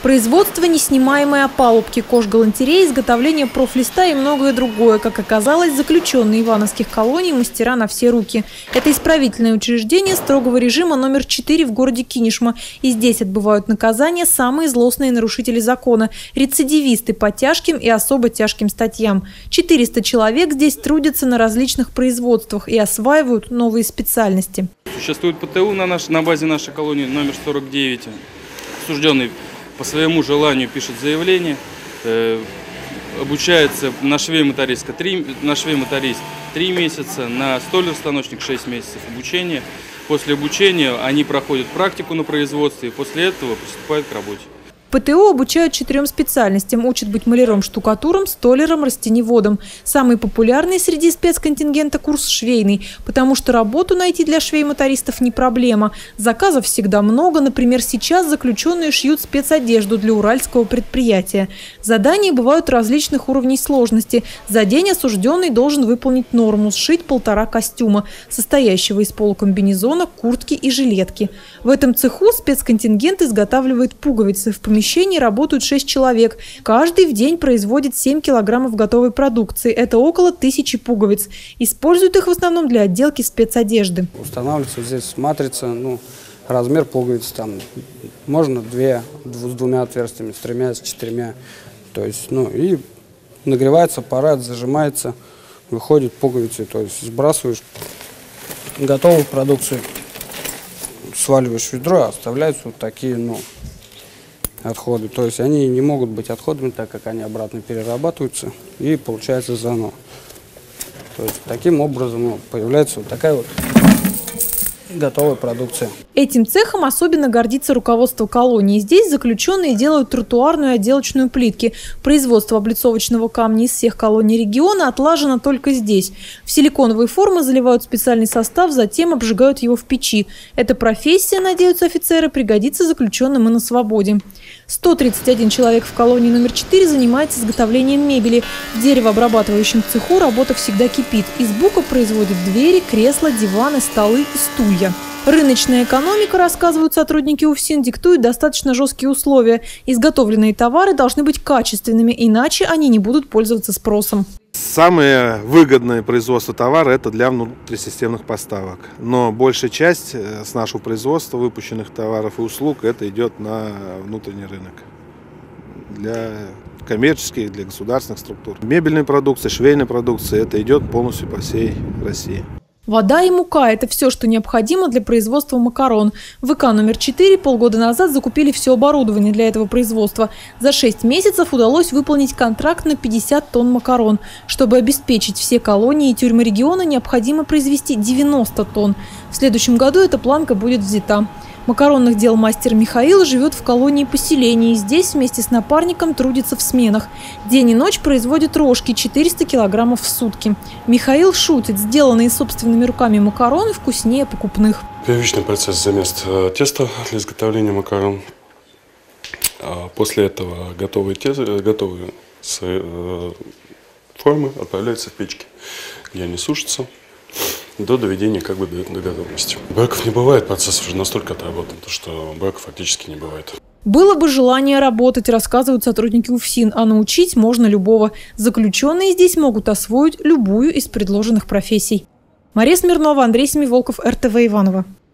Производство неснимаемой опалубки, кожгалантереи, изготовление профлиста и многое другое. Как оказалось, заключенные ивановских колоний мастера на все руки. Это исправительное учреждение строгого режима номер 4 в городе Кинешма. И здесь отбывают наказания самые злостные нарушители закона – рецидивисты по тяжким и особо тяжким статьям. 400 человек здесь трудятся на различных производствах и осваивают новые специальности. Существует ПТУ на базе нашей колонии номер 49. Осужденный по своему желанию пишет заявление, обучается на швей-моторист 3 месяца, на столяр-станочник 6 месяцев обучения. После обучения они проходят практику на производстве и после этого приступают к работе. ПТУ обучают 4 специальностям. Учат быть маляром-штукатуром, столяром, растеневодом. Самый популярный среди спецконтингента курс швейный, потому что работу найти для швей-мотористов не проблема. Заказов всегда много. Например, сейчас заключенные шьют спецодежду для уральского предприятия. Задания бывают различных уровней сложности. За день осужденный должен выполнить норму – сшить 1,5 костюма, состоящего из полукомбинезона, куртки и жилетки. В этом цеху спецконтингент изготавливает пуговицы. В помещении работают 6 человек. Каждый в день производит 7 килограммов готовой продукции. Это около 1000 пуговиц. Используют их в основном для отделки спецодежды. Устанавливается здесь матрица, размер пуговиц. Там можно 2 с 2 отверстиями, с 3, с 4. То есть, и нагревается аппарат, зажимается, выходят пуговицы. То есть сбрасываешь готовую продукцию, сваливаешь в ведро, а оставляются вот такие, отходы. То есть они не могут быть отходами, так как они обратно перерабатываются и получается заново. То есть таким образом появляется вот такая вот готовая продукция. Этим цехом особенно гордится руководство колонии. Здесь заключенные делают тротуарную и отделочную плитки. Производство облицовочного камня из всех колоний региона отлажено только здесь. В силиконовые формы заливают специальный состав, затем обжигают его в печи. Эта профессия, надеются офицеры, пригодится заключенным и на свободе. 131 человек в колонии номер 4 занимается изготовлением мебели. В деревообрабатывающем цеху работа всегда кипит. Из бука производят двери, кресла, диваны, столы и стулья. Рыночная экономика, рассказывают сотрудники УФСИН, диктует достаточно жесткие условия. Изготовленные товары должны быть качественными, иначе они не будут пользоваться спросом. Самое выгодное производство товара – это для внутрисистемных поставок. Но большая часть с нашего производства выпущенных товаров и услуг это идет на внутренний рынок. Для коммерческих, для государственных структур. Мебельная продукция, швейная продукция – это идет полностью по всей России. Вода и мука – это все, что необходимо для производства макарон. В ВК номер 4 полгода назад закупили все оборудование для этого производства. За 6 месяцев удалось выполнить контракт на 50 тонн макарон. Чтобы обеспечить все колонии и тюрьмы региона, необходимо произвести 90 тонн. В следующем году эта планка будет взята. Макаронных дел мастер Михаил живет в колонии поселения и здесь вместе с напарником трудится в сменах. День и ночь производит рожки 400 килограммов в сутки. Михаил шутит, сделанные собственными руками макароны вкуснее покупных. Первичный процесс замес теста для изготовления макарон. После этого готовые формы отправляются в печки, где они сушатся до доведения до готовности. Браков не бывает, процесс уже настолько отработан, что браков фактически не бывает. Было бы желание работать, рассказывают сотрудники УФСИН, а научить можно любого. Заключенные здесь могут освоить любую из предложенных профессий. Мария Смирнова, Андрей Семиволков, РТВ Иваново.